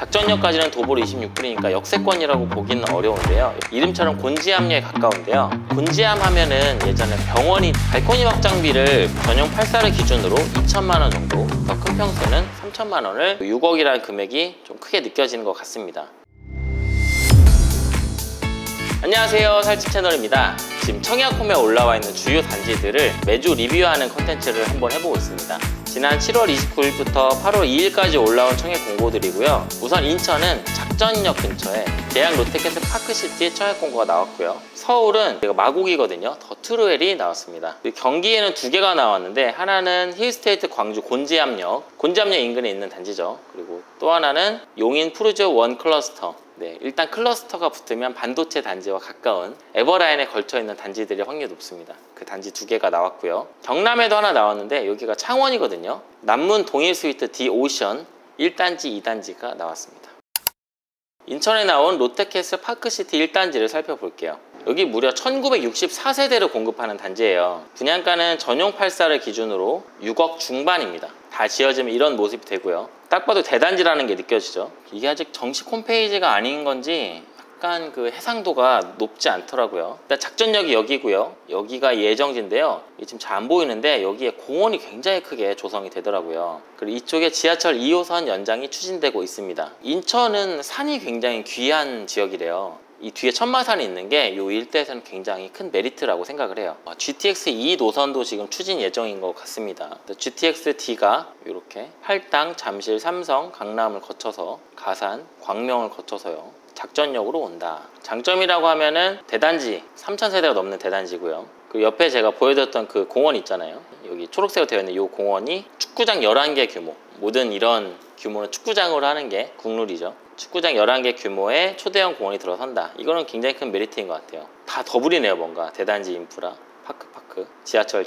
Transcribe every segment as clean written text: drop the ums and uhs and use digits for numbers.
작전역까지는 도보로 26분이니까 역세권이라고 보기는 어려운데요. 이름처럼 곤지암역에 가까운데요. 곤지암 하면은 예전에 병원이 발코니 확장비를 전용 8사를 기준으로 2천만 원 정도, 더 큰 평수는 3천만 원을 6억이라는 금액이 좀 크게 느껴지는 것 같습니다. 안녕하세요, 살집 채널입니다. 지금 청약홈에 올라와 있는 주요 단지들을 매주 리뷰하는 컨텐츠를 한번 해보고 있습니다. 지난 7월 29일부터 8월 2일까지 올라온 청약 공고들이고요. 우선 인천은 작전역 근처에 대양 롯데캐슬 파크시티 청약 공고가 나왔고요. 서울은 마곡이거든요. 더 트루엘이 나왔습니다. 경기에는 두 개가 나왔는데, 하나는 힐스테이트 광주 곤지암역 인근에 있는 단지죠. 그리고 또 하나는 용인 푸르지오 원 클러스터. 일단 클러스터가 붙으면 반도체 단지와 가까운 에버라인에 걸쳐있는 단지들이 확률이 높습니다. 그 단지 두 개가 나왔고요. 경남에도 하나 나왔는데 여기가 창원이거든요. 남문 동일 스위트 디 오션 1단지, 2단지가 나왔습니다. 인천에 나온 롯데캐슬 파크시티 1단지를 살펴볼게요. 여기 무려 1964세대를 공급하는 단지예요. 분양가는 전용 8사를 기준으로 6억 중반입니다. 다 지어지면 이런 모습이 되고요. 딱 봐도 대단지라는 게 느껴지죠. 이게 아직 정식 홈페이지가 아닌 건지 약간 그 해상도가 높지 않더라고요. 일단 작전역이 여기고요. 여기가 예정지인데요. 지금 잘 안 보이는데 여기에 공원이 굉장히 크게 조성이 되더라고요. 그리고 이쪽에 지하철 2호선 연장이 추진되고 있습니다. 인천은 산이 굉장히 귀한 지역이래요. 이 뒤에 천마산이 있는 게 이 일대에서는 굉장히 큰 메리트라고 생각을 해요. GTX 2 노선도 지금 추진 예정인 것 같습니다. GTX D가 이렇게 팔당, 잠실, 삼성, 강남을 거쳐서 가산, 광명을 거쳐서요. 작전역으로 온다. 장점이라고 하면은 대단지, 3,000세대가 넘는 대단지고요. 그 옆에 제가 보여드렸던 그 공원 있잖아요. 여기 초록색으로 되어 있는 이 공원이 축구장 11개 규모. 모든 이런 규모는 축구장으로 하는 게 국룰이죠. 축구장 11개 규모의 초대형 공원이 들어선다. 이거는 굉장히 큰 메리트인 것 같아요. 다 더블이네요. 뭔가 대단지 인프라, 파크, 지하철,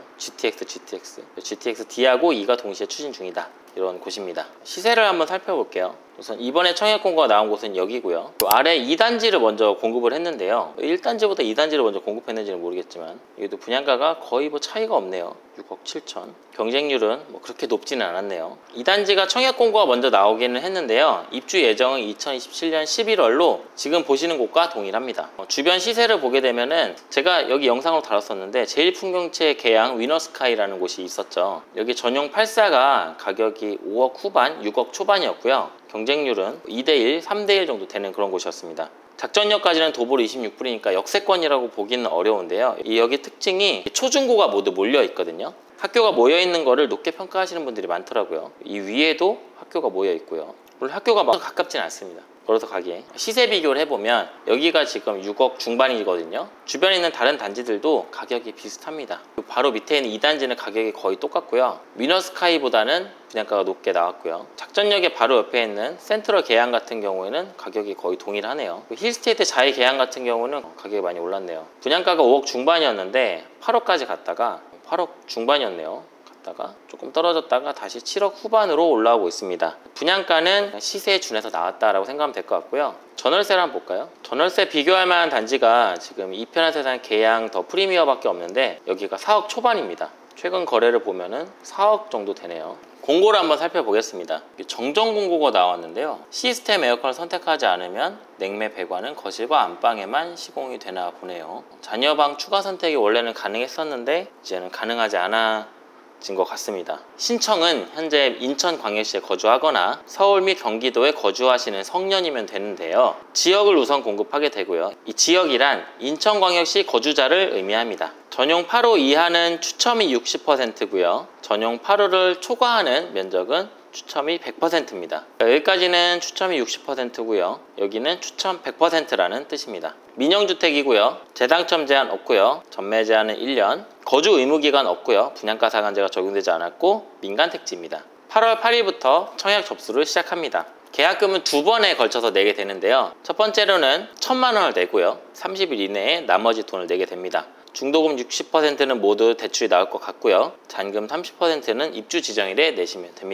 GTX D하고 E가 동시에 추진 중이다. 이런 곳입니다. 시세를 한번 살펴볼게요. 우선 이번에 청약 공고가 나온 곳은 여기고요. 그 아래 2단지를 먼저 공급을 했는데요. 1단지보다 2단지를 먼저 공급했는지는 모르겠지만 여기도 분양가가 거의 뭐 차이가 없네요. 6억 7천. 경쟁률은 뭐 그렇게 높지는 않았네요. 2단지가 청약 공고가 먼저 나오기는 했는데요. 입주 예정은 2027년 11월로 지금 보시는 곳과 동일합니다. 주변 시세를 보게 되면은 제가 여기 영상으로 다뤘었는데 제일풍경채 계양 위너스카이라는 곳이 있었죠. 여기 전용 8사가 가격이 5억 후반, 6억 초반이었고요. 경쟁률은 2대1, 3대1 정도 되는 그런 곳이었습니다. 작전역까지는 도보로 26분이니까 역세권이라고 보기는 어려운데요. 여기 특징이 초중고가 모두 몰려 있거든요. 학교가 모여 있는 거를 높게 평가하시는 분들이 많더라고요. 이 위에도 학교가 모여 있고요. 물론 학교가 막 가깝진 않습니다. 걸어서 가기에. 시세 비교를 해보면 여기가 지금 6억 중반이거든요. 주변에 있는 다른 단지들도 가격이 비슷합니다. 바로 밑에 있는 2단지는 가격이 거의 똑같고요. 위너스카이보다는 분양가가 높게 나왔고요. 작전역의 바로 옆에 있는 센트럴 계양 같은 경우에는 가격이 거의 동일하네요. 힐스테이트 자이 계양 같은 경우는 가격이 많이 올랐네요. 분양가가 5억 중반이었는데 8억까지 갔다가 8억 중반이었네요. 다가 조금 떨어졌다가 다시 7억 후반으로 올라오고 있습니다. 분양가는 시세에 준해서 나왔다라고 생각하면 될 것 같고요. 전월세를 한번 볼까요? 전월세 비교할 만한 단지가 지금 이편한 세상 계양 더 프리미어밖에 없는데 여기가 4억 초반입니다. 최근 거래를 보면은 4억 정도 되네요. 공고를 한번 살펴보겠습니다. 정정 공고가 나왔는데요. 시스템 에어컨을 선택하지 않으면 냉매 배관은 거실과 안방에만 시공이 되나 보네요. 자녀방 추가 선택이 원래는 가능했었는데 이제는 가능하지 않아 것 같습니다. 신청은 현재 인천광역시에 거주하거나 서울 및 경기도에 거주하시는 성년이면 되는데요. 지역을 우선 공급하게 되고요. 이 지역이란 인천광역시 거주자를 의미합니다. 전용 8호 이하는 추첨이 60%고요. 전용 8호를 초과하는 면적은 추첨이 100%입니다. 여기까지는 추첨이 60%고요. 여기는 추첨 100%라는 뜻입니다. 민영주택이고요. 재당첨 제한 없고요. 전매 제한은 1년. 거주 의무기간 없고요. 분양가 상한제가 적용되지 않았고 민간택지입니다. 8월 8일부터 청약 접수를 시작합니다. 계약금은 2번에 걸쳐서 내게 되는데요. 첫 번째로는 1,000만 원을 내고요. 30일 이내에 나머지 돈을 내게 됩니다. 중도금 60%는 모두 대출이 나올 것 같고요. 잔금 30%는 입주 지정일에 내시면 됩니다.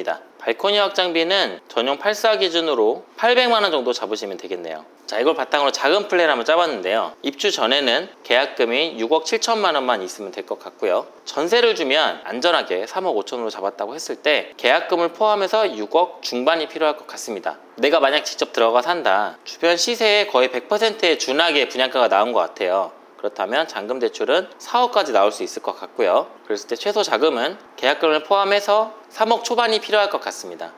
발코니 확장비는 전용 84 기준으로 800만 원 정도 잡으시면 되겠네요. 자, 이걸 바탕으로 작은 플랜 한번 짜봤는데요. 입주 전에는 계약금이 6억 7천만 원만 있으면 될 것 같고요. 전세를 주면 안전하게 3억 5천으로 잡았다고 했을 때 계약금을 포함해서 6억 중반이 필요할 것 같습니다. 내가 만약 직접 들어가 산다, 주변 시세에 거의 100%에 준하게 분양가가 나온 것 같아요. 그렇다면 잔금 대출은 4억까지 나올 수 있을 것 같고요. 그랬을 때 최소 자금은 계약금을 포함해서 3억 초반이 필요할 것 같습니다.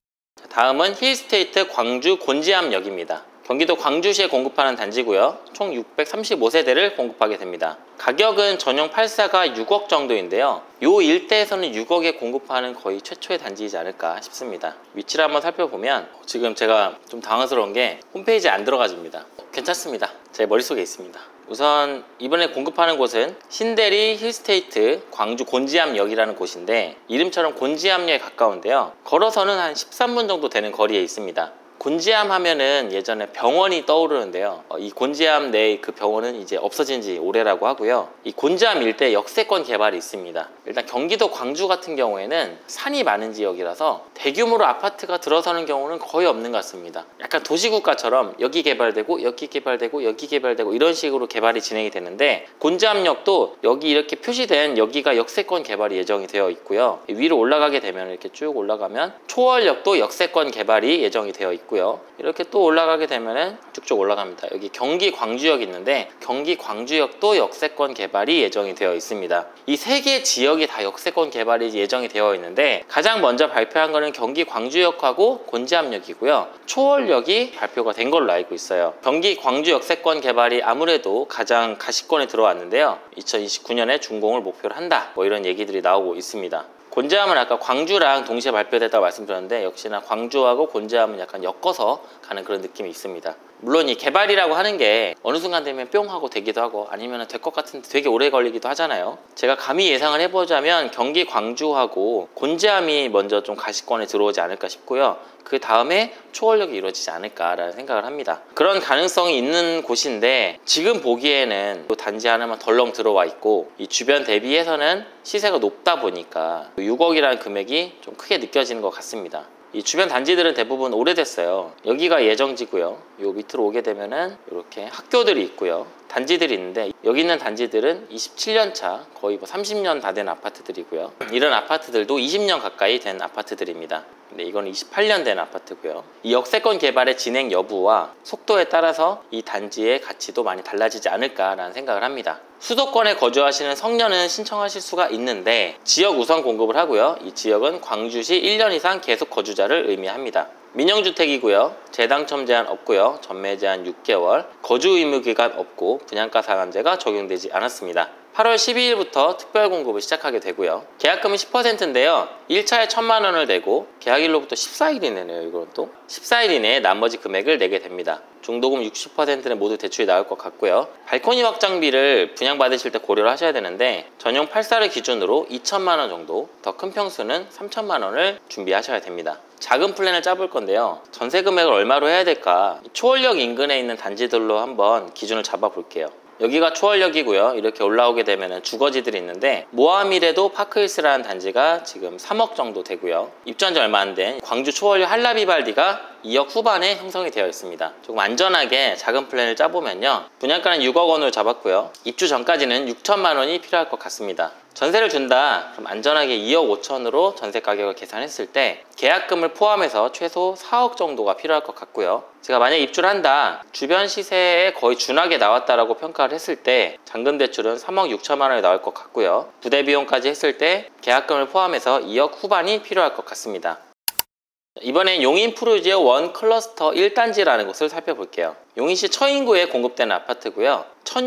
다음은 힐스테이트 광주 곤지암역입니다. 경기도 광주시에 공급하는 단지고요. 총 635세대를 공급하게 됩니다. 가격은 전용 84가 6억 정도인데요. 이 일대에서는 6억에 공급하는 거의 최초의 단지이지 않을까 싶습니다. 위치를 한번 살펴보면 지금 제가 좀 당황스러운 게 홈페이지에 안 들어가집니다. 괜찮습니다. 제 머릿속에 있습니다. 우선 이번에 공급하는 곳은 신대리 힐스테이트 광주 곤지암역이라는 곳인데 이름처럼 곤지암역에 가까운데요. 걸어서는 한 13분 정도 되는 거리에 있습니다. 곤지암 하면은 예전에 병원이 떠오르는데요. 이 곤지암 내 그 병원은 이제 없어진 지 오래라고 하고요. 이 곤지암 일대 역세권 개발이 있습니다. 일단 경기도 광주 같은 경우에는 산이 많은 지역이라서 대규모로 아파트가 들어서는 경우는 거의 없는 것 같습니다. 약간 도시국가처럼 여기 개발되고 여기 개발되고 여기 개발되고 이런 식으로 개발이 진행이 되는데 곤지암역도 여기 이렇게 표시된 여기가 역세권 개발이 예정이 되어 있고요. 위로 올라가게 되면 이렇게 쭉 올라가면 초월역도 역세권 개발이 예정이 되어 있고요. 이렇게 또 올라가게 되면은 쭉쭉 올라갑니다. 여기 경기 광주역 있는데 경기 광주역도 역세권 개발이 예정이 되어 있습니다. 이 세 개 지역이 다 역세권 개발이 예정이 되어 있는데 가장 먼저 발표한 거는 경기 광주역하고 곤지암역이고요. 초월역이 발표가 된 걸로 알고 있어요. 경기 광주 역세권 개발이 아무래도 가장 가시권에 들어왔는데요. 2029년에 준공을 목표로 한다. 뭐 이런 얘기들이 나오고 있습니다. 곤지암은 아까 광주랑 동시에 발표됐다고 말씀드렸는데 역시나 광주하고 곤지암은 약간 엮어서 가는 그런 느낌이 있습니다. 물론 이 개발이라고 하는 게 어느 순간 되면 뿅 하고 되기도 하고 아니면 될 것 같은데 되게 오래 걸리기도 하잖아요. 제가 감히 예상을 해보자면 경기 광주하고 곤지암이 먼저 좀 가시권에 들어오지 않을까 싶고요. 그 다음에 초월역이 이루어지지 않을까라는 생각을 합니다. 그런 가능성이 있는 곳인데 지금 보기에는 또 단지 하나만 덜렁 들어와 있고 이 주변 대비해서는 시세가 높다 보니까 6억이라는 금액이 좀 크게 느껴지는 것 같습니다. 이 주변 단지들은 대부분 오래됐어요. 여기가 예정지고요. 요 밑으로 오게 되면은 이렇게 학교들이 있고요. 단지들이 있는데 여기 있는 단지들은 27년 차 거의 뭐 30년 다 된 아파트들이고요. 이런 아파트들도 20년 가까이 된 아파트들입니다. 근데 이건 28년 된 아파트고요. 이 역세권 개발의 진행 여부와 속도에 따라서 이 단지의 가치도 많이 달라지지 않을까라는 생각을 합니다. 수도권에 거주하시는 성년은 신청하실 수가 있는데 지역 우선 공급을 하고요. 이 지역은 광주시 1년 이상 계속 거주자를 의미합니다. 민영주택이고요. 재당첨 제한 없고요. 전매 제한 6개월, 거주 의무 기간 없고 분양가 상한제가 적용되지 않았습니다. 8월 12일부터 특별 공급을 시작하게 되고요. 계약금은 10%인데요. 1차에 1,000만 원을 내고 계약일로부터 14일 이내네요. 이건 또 14일 이내에 나머지 금액을 내게 됩니다. 중도금 60%는 모두 대출이 나올 것 같고요. 발코니 확장비를 분양받으실 때 고려를 하셔야 되는데 전용 84를 기준으로 2천만 원 정도, 더 큰 평수는 3천만 원을 준비하셔야 됩니다. 작은 플랜을 짜볼 건데요. 전세 금액을 얼마로 해야 될까? 초월역 인근에 있는 단지들로 한번 기준을 잡아 볼게요. 여기가 초월역이고요. 이렇게 올라오게 되면 주거지들이 있는데 모아미래도 파크힐스라는 단지가 지금 3억 정도 되고요. 입주한 지 얼마 안 된 광주 초월역 한라비발디가 2억 후반에 형성이 되어 있습니다. 조금 안전하게 작은 플랜을 짜보면요. 분양가는 6억 원으로 잡았고요. 입주 전까지는 6천만 원이 필요할 것 같습니다. 전세를 준다 그럼 안전하게 2억 5천으로 전세 가격을 계산했을 때 계약금을 포함해서 최소 4억 정도가 필요할 것 같고요. 제가 만약 입주를 한다 주변 시세에 거의 준하게 나왔다라고 평가를 했을 때 잔금 대출은 3억 6천만 원이 나올 것 같고요. 부대 비용까지 했을 때 계약금을 포함해서 2억 후반이 필요할 것 같습니다. 이번엔 용인 푸르지오 원 클러스터 1단지라는 곳을 살펴볼게요. 용인시 처인구에 공급되는 아파트고요.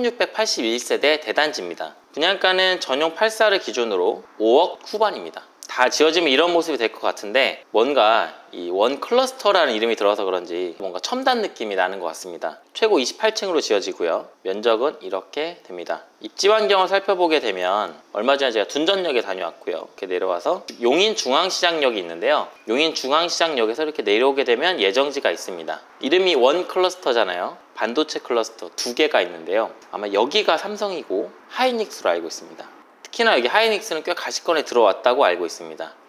1681세대 대단지입니다. 분양가는 전용 84를 기준으로 5억 후반입니다. 다 지어지면 이런 모습이 될 것 같은데 뭔가 이 원 클러스터라는 이름이 들어서 그런지 뭔가 첨단 느낌이 나는 것 같습니다. 최고 28층으로 지어지고요. 면적은 이렇게 됩니다. 입지 환경을 살펴보게 되면 얼마 전에 제가 둔전역에 다녀왔고요. 이렇게 내려와서 용인 중앙시장역이 있는데요. 용인 중앙시장역에서 이렇게 내려오게 되면 예정지가 있습니다. 이름이 원 클러스터잖아요. 반도체 클러스터 2개가 있는데요. 아마 여기가 삼성이고 하이닉스로 알고 있습니다. 특히나 여기 하이닉스는 꽤 가시권에 들어왔다고 알고 있습니다.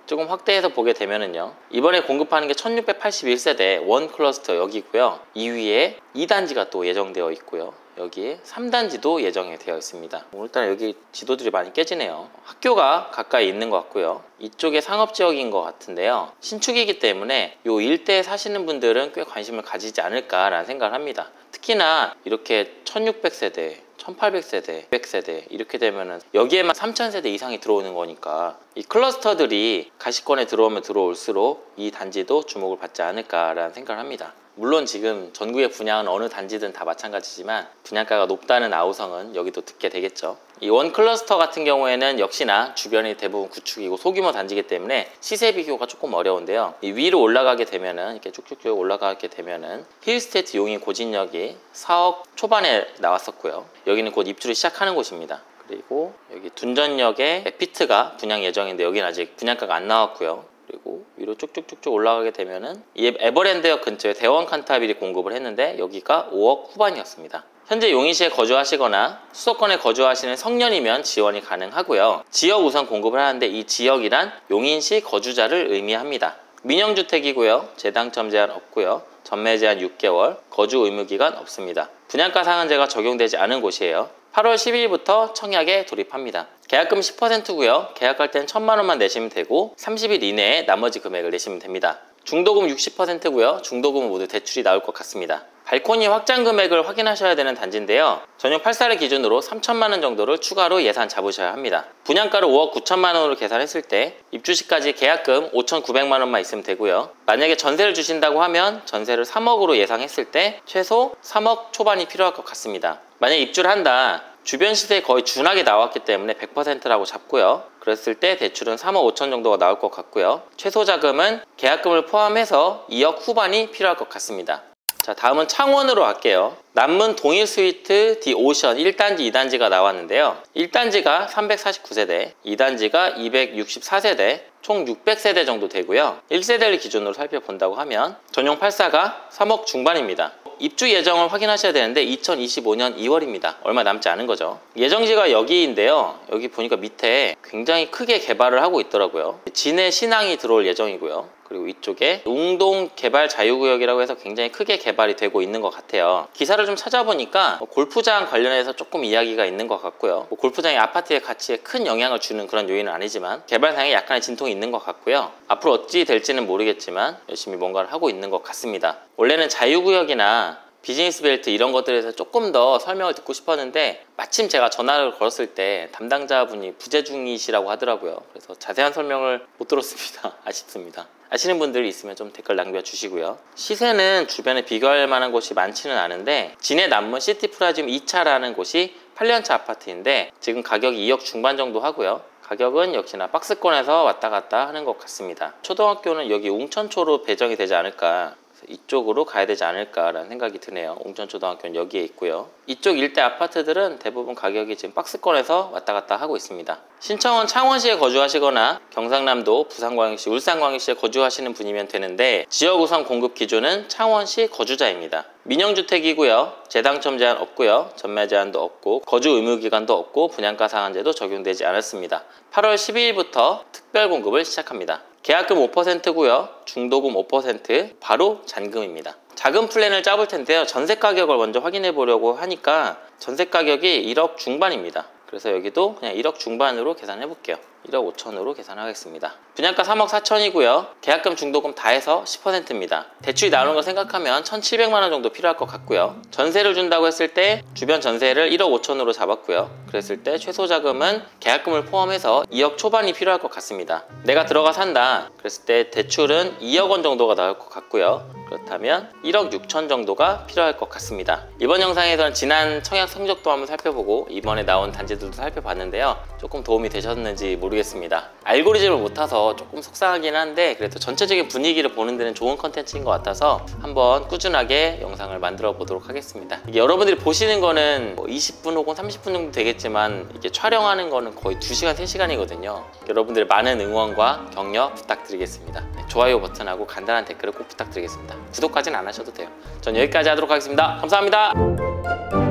조금 확대해서 보게 되면은요, 이번에 공급하는 게 1681세대 원 클러스터 여기고요. 2위에 2단지가 또 예정되어 있고요. 여기에 3단지도 예정이 되어 있습니다. 일단 여기 지도들이 많이 깨지네요. 학교가 가까이 있는 것 같고요. 이쪽에 상업지역인 것 같은데요. 신축이기 때문에 이 일대에 사시는 분들은 꽤 관심을 가지지 않을까라는 생각을 합니다. 특히나 이렇게 1600세대 1800세대, 100세대 이렇게 되면은 여기에만 3000세대 이상이 들어오는 거니까 이 클러스터들이 가시권에 들어오면 들어올수록 이 단지도 주목을 받지 않을까라는 생각을 합니다. 물론 지금 전국의 분양은 어느 단지든 다 마찬가지지만 분양가가 높다는 아우성은 여기도 듣게 되겠죠. 이 원 클러스터 같은 경우에는 역시나 주변이 대부분 구축이고 소규모 단지이기 때문에 시세 비교가 조금 어려운데요. 이 위로 올라가게 되면은 이렇게 쭉쭉쭉 올라가게 되면은 힐스테이트 용인 고진역이 4억 초반에 나왔었고요. 여기는 곧 입주를 시작하는 곳입니다. 그리고 여기 둔전역에 에피트가 분양 예정인데 여기는 아직 분양가가 안 나왔고요. 그리고 위로 쭉쭉쭉쭉 올라가게 되면은 이 에버랜드역 근처에 대원 칸타빌이 공급을 했는데 여기가 5억 후반이었습니다. 현재 용인시에 거주하시거나 수도권에 거주하시는 성년이면 지원이 가능하고요. 지역 우선 공급을 하는데 이 지역이란 용인시 거주자를 의미합니다. 민영주택이고요. 재당첨 제한 없고요. 전매 제한 6개월, 거주 의무 기간 없습니다. 분양가 상한제가 적용되지 않은 곳이에요. 8월 12일부터 청약에 돌입합니다. 계약금 10%고요. 계약할 땐 1000만 원만 내시면 되고 30일 이내에 나머지 금액을 내시면 됩니다. 중도금 60%고요. 중도금은 모두 대출이 나올 것 같습니다. 발코니 확장 금액을 확인하셔야 되는 단지인데요. 전용 8사를 기준으로 3천만 원 정도를 추가로 예산 잡으셔야 합니다. 분양가를 5억 9천만 원으로 계산했을 때 입주 시까지 계약금 5,900만 원만 있으면 되고요. 만약에 전세를 주신다고 하면 전세를 3억으로 예상했을 때 최소 3억 초반이 필요할 것 같습니다. 만약에 입주를 한다, 주변 시세에 거의 준하게 나왔기 때문에 100%라고 잡고요. 그랬을 때 대출은 3억 5천 정도가 나올 것 같고요. 최소 자금은 계약금을 포함해서 2억 후반이 필요할 것 같습니다. 자, 다음은 창원으로 갈게요. 남문 동일 스위트 디 오션 1단지, 2단지가 나왔는데요. 1단지가 349세대, 2단지가 264세대, 총 600세대 정도 되고요. 1세대를 기준으로 살펴본다고 하면 전용 8사가 3억 중반입니다. 입주 예정을 확인하셔야 되는데 2025년 2월입니다. 얼마 남지 않은 거죠. 예정지가 여기인데요. 여기 보니까 밑에 굉장히 크게 개발을 하고 있더라고요. 진해 신항이 들어올 예정이고요. 그리고 이쪽에 웅동 개발 자유구역이라고 해서 굉장히 크게 개발이 되고 있는 것 같아요. 기사를 좀 찾아보니까 골프장 관련해서 조금 이야기가 있는 것 같고요. 골프장이 아파트의 가치에 큰 영향을 주는 그런 요인은 아니지만 개발상에 약간의 진통이 있는 것 같고요. 앞으로 어찌 될지는 모르겠지만 열심히 뭔가를 하고 있는 것 같습니다. 원래는 자유구역이나 비즈니스 벨트 이런 것들에서 조금 더 설명을 듣고 싶었는데 마침 제가 전화를 걸었을 때 담당자분이 부재 중이시라고 하더라고요. 그래서 자세한 설명을 못 들었습니다. 아쉽습니다. 아시는 분들이 있으면 좀 댓글 남겨주시고요. 시세는 주변에 비교할 만한 곳이 많지는 않은데 진해 남문 시티프라지움 2차라는 곳이 8년차 아파트인데 지금 가격이 2억 중반 정도 하고요. 가격은 역시나 박스권에서 왔다 갔다 하는 것 같습니다. 초등학교는 여기 웅천초로 배정이 되지 않을까, 이쪽으로 가야 되지 않을까라는 생각이 드네요. 웅천초등학교는 여기에 있고요. 이쪽 일대 아파트들은 대부분 가격이 지금 박스권에서 왔다 갔다 하고 있습니다. 신청은 창원시에 거주하시거나 경상남도, 부산광역시, 울산광역시에 거주하시는 분이면 되는데 지역 우선 공급 기준은 창원시 거주자입니다. 민영주택이고요. 재당첨 제한 없고요. 전매 제한도 없고 거주 의무 기간도 없고 분양가 상한제도 적용되지 않았습니다. 8월 12일부터 특별 공급을 시작합니다. 계약금 5%고요. 중도금 5%, 바로 잔금입니다. 자금 플랜을 짜볼 텐데요. 전세 가격을 먼저 확인해 보려고 하니까 전세 가격이 1억 중반입니다. 그래서 여기도 그냥 1억 중반으로 계산해 볼게요. 1억 5천으로 계산하겠습니다. 분양가 3억 4천이고요. 계약금 중도금 다 해서 10%입니다. 대출이 나오는 걸 생각하면 1,700만 원 정도 필요할 것 같고요. 전세를 준다고 했을 때 주변 전세를 1억 5천으로 잡았고요. 그랬을 때 최소 자금은 계약금을 포함해서 2억 초반이 필요할 것 같습니다. 내가 들어가 산다 그랬을 때 대출은 2억 원 정도가 나올 것 같고요. 그렇다면 1억 6천 정도가 필요할 것 같습니다. 이번 영상에서는 지난 청약 성적도 한번 살펴보고 이번에 나온 단지들도 살펴봤는데요. 조금 도움이 되셨는지 모르겠습니다. 알고리즘을 못 타서 조금 속상하긴 한데 그래도 전체적인 분위기를 보는 데는 좋은 컨텐츠인 것 같아서 한번 꾸준하게 영상을 만들어 보도록 하겠습니다. 이게 여러분들이 보시는 거는 뭐 20분 혹은 30분 정도 되겠지만 이게 촬영하는 거는 거의 2시간, 3시간이거든요. 여러분들의 많은 응원과 격려 부탁드리겠습니다. 좋아요 버튼하고 간단한 댓글을 꼭 부탁드리겠습니다. 구독까지는 안 하셔도 돼요. 전 여기까지 하도록 하겠습니다. 감사합니다.